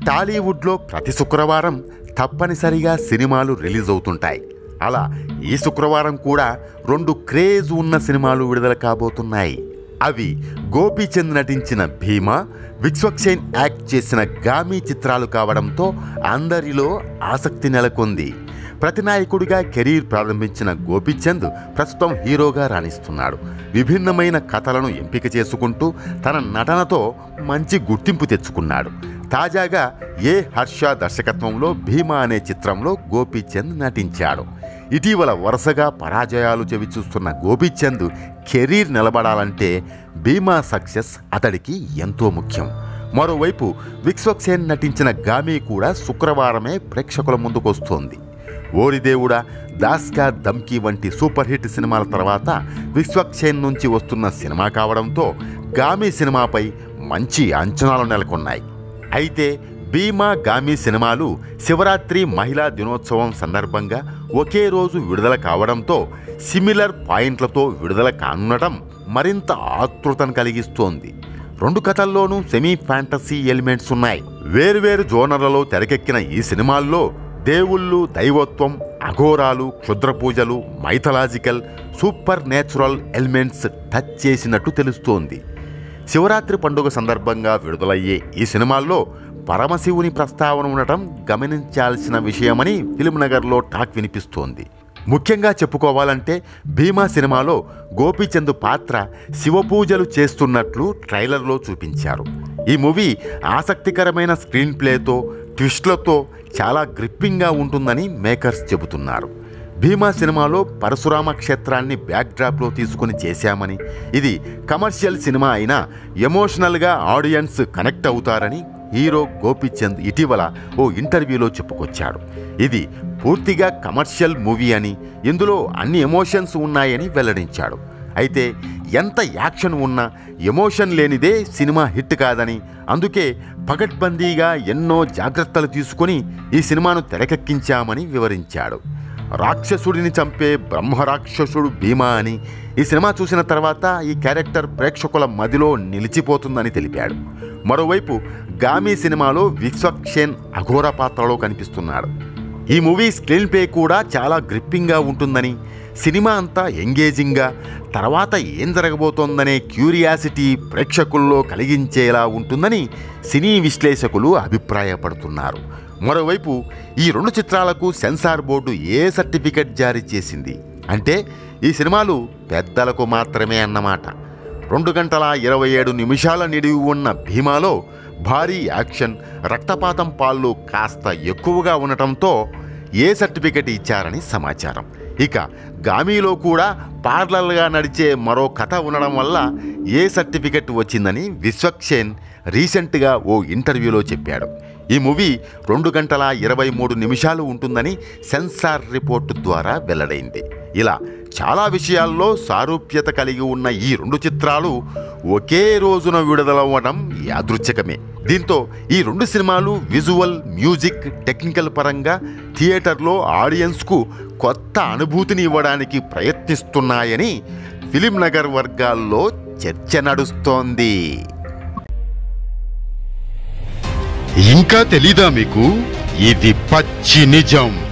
టాలీవుడ్లో ప్రతి శుక్రవారం తప్పనిసరిగా సినిమాలు రిలీజ్ అవుతుంటాయి. అలా ఈ శుక్రవారం కూడా 2 క్రేజ్ ఉన్న సినిమాలు విడుదల కాబోతున్నాయి. అవి గోపీచంద్ నటించిన భీమా, విశ్వక్సేన్ యాక్ట్ చేసిన గామి చిత్రాలు కావడంతో అందరిలో ఆసక్తి నెలకొంది. ప్రతినాయకుడిగా కెరీర్ ప్రారంభించిన గోపీచంద్ ప్రస్తుతం హీరోగా రాణిస్తున్నాడు. విభిన్నమైన కథలను ఎంపిక చేసుకుంటూ తన నటనతో మంచి గుర్తింపు తెచ్చుకున్నాడు. తాజాగా హర్ష దర్శకత్వంలో భీమా అనే చిత్రంలో గోపీచంద్ నటించాడు. ఇటీవల వరుసగా పరాజయాలు చవిచూస్తున్న గోపీచంద్ కెరీర్ నిలబడాలంటే భీమా సక్సెస్ అతడికి ఎంతో ముఖ్యం. మరోవైపు విశ్వక్సేన్ నటించిన గామి కూడా శుక్రవారమే ప్రేక్షకుల ముందుకొస్తోంది. ఓరిదేవుడా, దాస్కా ధమ్కీ వంటి సూపర్ హిట్ సినిమాల తర్వాత విశ్వక్సేన్ నుంచి వస్తున్న సినిమా కావడంతో గామి సినిమాపై మంచి అంచనాలు నెలకొన్నాయి. అయితే భీమా, గామి సినిమాలు శివరాత్రి మహిళా దినోత్సవం సందర్భంగా ఒకే రోజు విడుదల కావడంతో సిమిలర్ పాయింట్లతో విడుదల కానుండటం మరింత ఆతృతను కలిగిస్తోంది. 2 కథల్లోనూ సెమీ ఫ్యాంటసీ ఎలిమెంట్స్ ఉన్నాయి. వేర్వేరు జోనర్లలో తెరకెక్కిన ఈ సినిమాల్లో దేవుళ్ళు, దైవత్వం, అఘోరాలు, క్షుద్ర పూజలు, mythological, supernatural elements touch చేసినట్టు తెలుస్తోంది. శివరాత్రి పండుగ సందర్భంగా విడుదలయ్యే ఈ సినిమాల్లో పరమశివుని ప్రస్తావన ఉండటం గమనించాల్సిన విషయమని ఫిల్మ్నగర్లో టాక్ వినిపిస్తోంది. ముఖ్యంగా చెప్పుకోవాలంటే భీమా సినిమాలో గోపీచంద్ పాత్ర శివపూజలు చేస్తున్నట్లు ట్రైలర్లో చూపించారు. ఈ మూవీ ఆసక్తికరమైన స్క్రీన్ ప్లేతో, ట్విస్ట్లతో చాలా గ్రిప్పింగ్గా ఉంటుందని మేకర్స్ చెబుతున్నారు. భీమా సినిమాలో పరశురామ క్షేత్రాన్ని బ్యాక్డ్రాప్లో తీసుకుని చేశామని, ఇది కమర్షియల్ సినిమా అయినా ఎమోషనల్గా ఆడియన్స్ కనెక్ట్ అవుతారని హీరో గోపీచంద్ ఇటీవల ఓ ఇంటర్వ్యూలో చెప్పుకొచ్చాడు. ఇది పూర్తిగా కమర్షియల్ మూవీ అని, ఇందులో అన్ని ఎమోషన్స్ ఉన్నాయని వెల్లడించాడు. అయితే ఎంత యాక్షన్ ఉన్నా ఎమోషన్ లేనిదే సినిమా హిట్ కాదని, అందుకే పకడ్బందీగా ఎన్నో జాగ్రత్తలు తీసుకుని ఈ సినిమాను తెరకెక్కించామని వివరించాడు. రాక్షసుడిని చంపే బ్రహ్మరాక్షసుడు భీమా అని, ఈ సినిమా చూసిన తర్వాత ఈ క్యారెక్టర్ ప్రేక్షకుల మదిలో నిలిచిపోతుందని తెలిపాడు. మరోవైపు గామి సినిమాలో విశ్వక్సేన్ అఘోర పాత్రలో కనిపిస్తున్నాడు. ఈ మూవీ స్క్రీన్ ప్లే కూడా చాలా గ్రిప్పింగ్గా ఉంటుందని, సినిమా అంతా ఎంగేజింగ్గా, తర్వాత ఏం జరగబోతోందనే క్యూరియాసిటీ ప్రేక్షకుల్లో కలిగించేలా ఉంటుందని సినీ విశ్లేషకులు అభిప్రాయపడుతున్నారు. మరోవైపు ఈ 2 చిత్రాలకు సెన్సార్ బోర్డు ఏ సర్టిఫికెట్ జారీ చేసింది అంటే ఈ సినిమాలు పెద్దలకు మాత్రమే అన్నమాట. 2 గంటల 27 నిమిషాల నిడివి ఉన్న భీమాలో భారీ యాక్షన్, రక్తపాతం పాళ్ళు కాస్త ఎక్కువగా ఉండటంతో ఏ సర్టిఫికెట్ ఇచ్చారని సమాచారం. ఇక గామిలో కూడా పార్లర్గా నడిచే మరో కథ ఉండడం వల్ల ఏ సర్టిఫికెట్ వచ్చిందని విశ్వక్సేన్ రీసెంట్గా ఓ ఇంటర్వ్యూలో చెప్పాడు. ఈ మూవీ 2 గంటల 23 నిమిషాలు ఉంటుందని సెన్సార్ రిపోర్టు ద్వారా వెల్లడైంది. ఇలా చాలా విషయాల్లో సారూప్యత కలిగి ఉన్న ఈ 2 చిత్రాలు ఒకే రోజున విడుదలవ్వడం యాదృచ్ఛికమే. దీంతో ఈ 2 సినిమాలు విజువల్, మ్యూజిక్, టెక్నికల్ పరంగా థియేటర్లో ఆడియన్స్కు కొత్త అనుభూతిని ఇవ్వడానికి ప్రయత్నిస్తున్నాయని ఫిల్మ్నగర్ వర్గాల్లో చర్చ నడుస్తోంది. ఇంకా తెలీదా మీకు? ఇది పచ్చి నిజం.